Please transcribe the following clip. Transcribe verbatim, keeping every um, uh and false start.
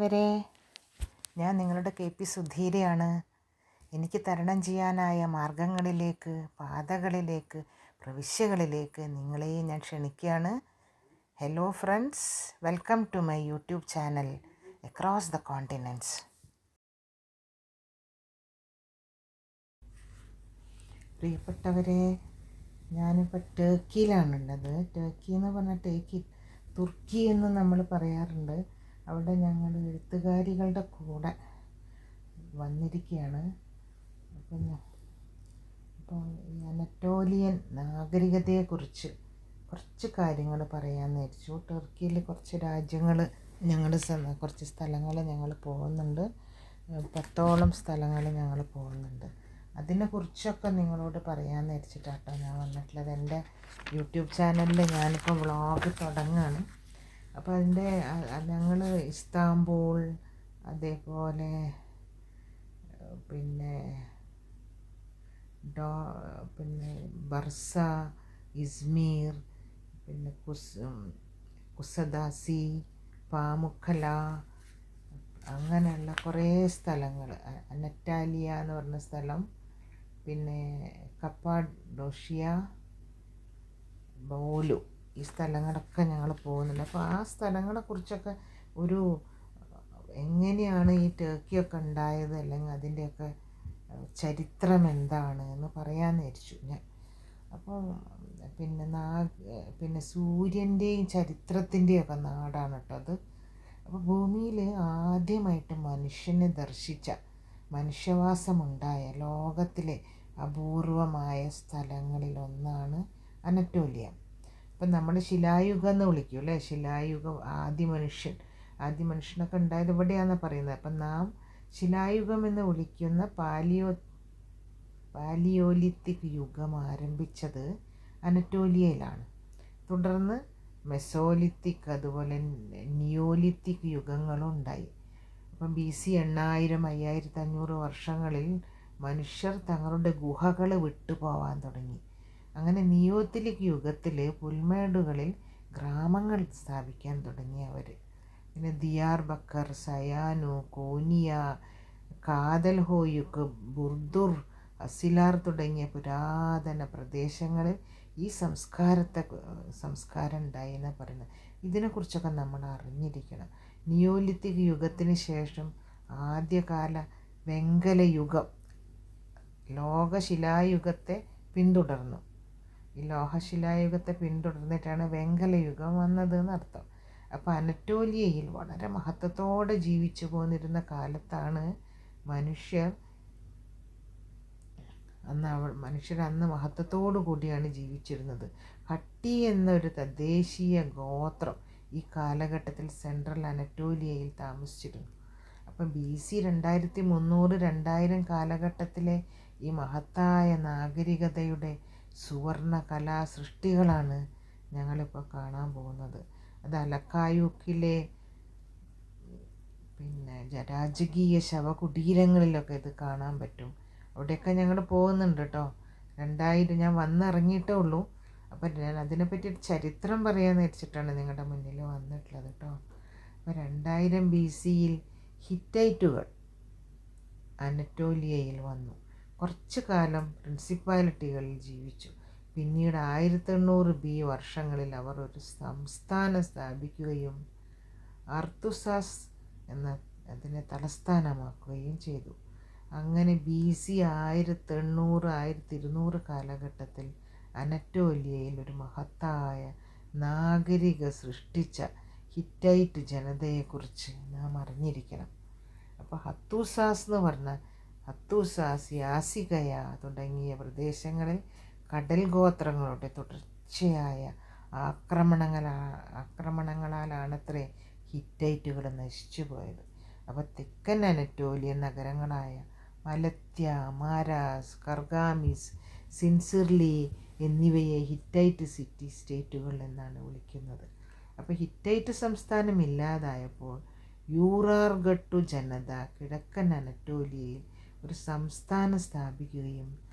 പ്രിയപ്പെട്ടവരെ, ഞാൻ നിങ്ങളുടെ കെ പി സുധീരയാണ്. എനിക്ക് തരണം ചെയ്യാനായ മാർഗങ്ങളിലേക്ക്, പാതകളിലേക്ക്, പ്രവിശ്യകളിലേക്ക് നിങ്ങളെ ഞാൻ ക്ഷണിക്കുകയാണ്. Hello friends, welcome to my YouTube channel across the continents. പ്രിയപ്പെട്ടവരെ, ഞാനിപ്പോൾ ടർക്കിയിലാണുള്ളത്. ടർക്കി എന്ന് പറഞ്ഞാൽ ടർക്കി തുർക്കി എന്ന് നമ്മൾ പറയാറുണ്ട്. അവിടെ ഞങ്ങൾ എഴുത്തുകാരികളുടെ കൂടെ വന്നിരിക്കുകയാണ്. അപ്പം അപ്പോൾ ഈ അനറ്റോലിയൻ നാഗരികതയെക്കുറിച്ച് കുറച്ച് കാര്യങ്ങൾ പറയാമെന്ന് വിചാരിച്ചു. ടർക്കിയിൽ കുറച്ച് രാജ്യങ്ങൾ ഞങ്ങൾ കുറച്ച് സ്ഥലങ്ങൾ ഞങ്ങൾ പോകുന്നുണ്ട്. പത്തോളം സ്ഥലങ്ങൾ ഞങ്ങൾ പോകുന്നുണ്ട്. അതിനെക്കുറിച്ചൊക്കെ നിങ്ങളോട് പറയാമെന്ന് വെച്ചിട്ടാട്ടോ ഞാൻ വന്നിട്ടുള്ളത്. എൻ്റെ യൂട്യൂബ് ചാനലിൽ ഞാനിപ്പോൾ വ്ളോഗ് തുടങ്ങുകയാണ്. അപ്പോൾ അതിൻ്റെ ഞങ്ങൾ ഇസ്താംബൂൾ, അതേപോലെ പിന്നെ ഡോ പിന്നെ ബർസ, ഇസ്മീർ, പിന്നെ കുസ് കുസദാസി, പാമുഖല, അങ്ങനെയുള്ള കുറേ സ്ഥലങ്ങൾ, അനറ്റാലിയ എന്ന് പറഞ്ഞ സ്ഥലം, പിന്നെ കപ്പാഡോഷ്യ, ബോലു, ഈ സ്ഥലങ്ങളൊക്കെ ഞങ്ങൾ പോകുന്നുണ്ട്. അപ്പോൾ ആ സ്ഥലങ്ങളെക്കുറിച്ചൊക്കെ ഒരു എങ്ങനെയാണ് ഈ ടർക്കിയൊക്കെ ഉണ്ടായത്, അല്ലെങ്കിൽ അതിൻ്റെയൊക്കെ ചരിത്രം എന്താണ് എന്ന് പറയാമെന്ന് വിചാരിച്ചു ഞാൻ. അപ്പോൾ പിന്നെ നാ പിന്നെ സൂര്യൻ്റെയും ചരിത്രത്തിൻ്റെയൊക്കെ നാടാണ് കേട്ടോ അത്. അപ്പോൾ ഭൂമിയിൽ ആദ്യമായിട്ട് മനുഷ്യനെ ദർശിച്ച, മനുഷ്യവാസമുണ്ടായ ലോകത്തിലെ അപൂർവമായ സ്ഥലങ്ങളിലൊന്നാണ് അനറ്റോലിയ. ഇപ്പം നമ്മൾ ശിലായുഗം എന്ന് വിളിക്കും അല്ലേ, ശിലായുഗം, ആദ്യ മനുഷ്യൻ ആദ്യ മനുഷ്യനൊക്കെ ഉണ്ടായത് ഇവിടെയാണെന്ന് പറയുന്നത്. അപ്പം നാം ശിലായുഗം എന്ന് വിളിക്കുന്ന പാലിയോ പാലിയോലിത്തിക് യുഗം ആരംഭിച്ചത് അനറ്റോലിയയിലാണ്. തുടർന്ന് മെസോലിത്തിക്, അതുപോലെ നിയോലിത്തിക് യുഗങ്ങളും ഉണ്ടായി. അപ്പം ബി സി എണ്ണായിരം അയ്യായിരത്തി അഞ്ഞൂറ് വർഷങ്ങളിൽ മനുഷ്യർ തങ്ങളുടെ ഗുഹകൾ വിട്ടുപോകാൻ തുടങ്ങി. അങ്ങനെ നിയോലിത്തിക് യുഗത്തിൽ പുൽമേടുകളിൽ ഗ്രാമങ്ങൾ സ്ഥാപിക്കാൻ തുടങ്ങി അവർ. പിന്നെ ദിയാർ ബക്കർ, സയാനു, കോനിയ, കാതൽഹോയുക്ക്, ബുർദുർ, അസിലാർ തുടങ്ങിയ പുരാതന പ്രദേശങ്ങളിൽ ഈ സംസ്കാരത്തെ സംസ്കാരം ഉണ്ടായി എന്നാണ് പറയുന്നത്. ഇതിനെക്കുറിച്ചൊക്കെ നമ്മൾ അറിഞ്ഞിരിക്കണം. നിയോലിത്തിക് യുഗത്തിന് ശേഷം ആദ്യകാല വെങ്കല യുഗം ലോകശിലായുഗത്തെ പിന്തുടർന്നു. ഈ ലോഹശിലായുഗത്തെ പിന്തുടർന്നിട്ടാണ് വെങ്കല യുഗം വന്നത് എന്നർത്ഥം. അപ്പോൾ അനറ്റോലിയയിൽ വളരെ മഹത്വത്തോടെ ജീവിച്ചു പോന്നിരുന്ന കാലത്താണ് മനുഷ്യർ അന്ന് അവ മനുഷ്യർ അന്ന് മഹത്വത്തോടു കൂടിയാണ് ജീവിച്ചിരുന്നത്. ഹട്ടി എന്നൊരു തദ്ദേശീയ ഗോത്രം ഈ കാലഘട്ടത്തിൽ സെൻട്രൽ അനറ്റോലിയയിൽ താമസിച്ചിരുന്നു. അപ്പം ബി സി രണ്ടായിരത്തി മുന്നൂറ് രണ്ടായിരം കാലഘട്ടത്തിലെ ഈ മഹത്തായ നാഗരികതയുടെ സുവർണ കലാസൃഷ്ടികളാണ് ഞങ്ങളിപ്പോൾ കാണാൻ പോകുന്നത്. അത് അലക്കായൂക്കിലെ പിന്നെ രാജകീയ ശവകുടീരങ്ങളിലൊക്കെ ഇത് കാണാൻ പറ്റും. അവിടെയൊക്കെ ഞങ്ങൾ പോകുന്നുണ്ട് കേട്ടോ. രണ്ടായിരം ഞാൻ വന്നിറങ്ങിയിട്ടേ ഉള്ളൂ. അപ്പം ഞാൻ അതിനെപ്പറ്റി ചരിത്രം പറയാമെന്ന് വെച്ചിട്ടാണ് നിങ്ങളുടെ മുന്നിൽ വന്നിട്ടുള്ളത് കേട്ടോ. അപ്പോൾ രണ്ടായിരം ബി സിയിൽ ഹിറ്റൈറ്റുകൾ അനറ്റോലിയയിൽ വന്നു. കുറച്ചു കാലം പ്രിൻസിപ്പാലിറ്റികളിൽ ജീവിച്ചു. പിന്നീട് ആയിരത്തി എണ്ണൂറ് ബി വർഷങ്ങളിൽ അവർ ഒരു സംസ്ഥാനം സ്ഥാപിക്കുകയും അർത്തുസാസ് എന്ന അതിനെ തലസ്ഥാനമാക്കുകയും ചെയ്തു. അങ്ങനെ ബി സി ആയിരത്തി എണ്ണൂറ് ആയിരത്തി ഇരുന്നൂറ് കാലഘട്ടത്തിൽ അനറ്റോലിയയിൽ ഒരു മഹത്തായ നാഗരിക സൃഷ്ടിച്ച ഹിറ്റൈറ്റ് ജനതയെക്കുറിച്ച് നാം അറിഞ്ഞിരിക്കണം. അപ്പോൾ ഹത്തൂസാസ് എന്ന് പറഞ്ഞാൽ ഹത്തൂസാസ്, യാസികയ തുടങ്ങിയ പ്രദേശങ്ങളിൽ കടൽ ഗോത്രങ്ങളുടെ തുടർച്ചയായ ആക്രമണങ്ങളാ ആക്രമണങ്ങളാലാണത്രേ ഹിറ്റൈറ്റുകൾ നശിച്ചു പോയത്. അപ്പോൾ തെക്കൻ അനറ്റോലിയൻ നഗരങ്ങളായ മലത്യ, മാരാസ്, കർഗാമിസ്, സിൻസിർലി എന്നിവയെ ഹിറ്റൈറ്റ് സിറ്റി സ്റ്റേറ്റുകൾ എന്നാണ് വിളിക്കുന്നത്. അപ്പോൾ ഹിറ്റൈറ്റ് സംസ്ഥാനം ഇല്ലാതായപ്പോൾ യൂറാർഗട്ടു ജനത കിഴക്കൻ അനറ്റോലിയയിൽ ഒരു സംസ്ഥാനം സ്ഥാപിക്കുകയും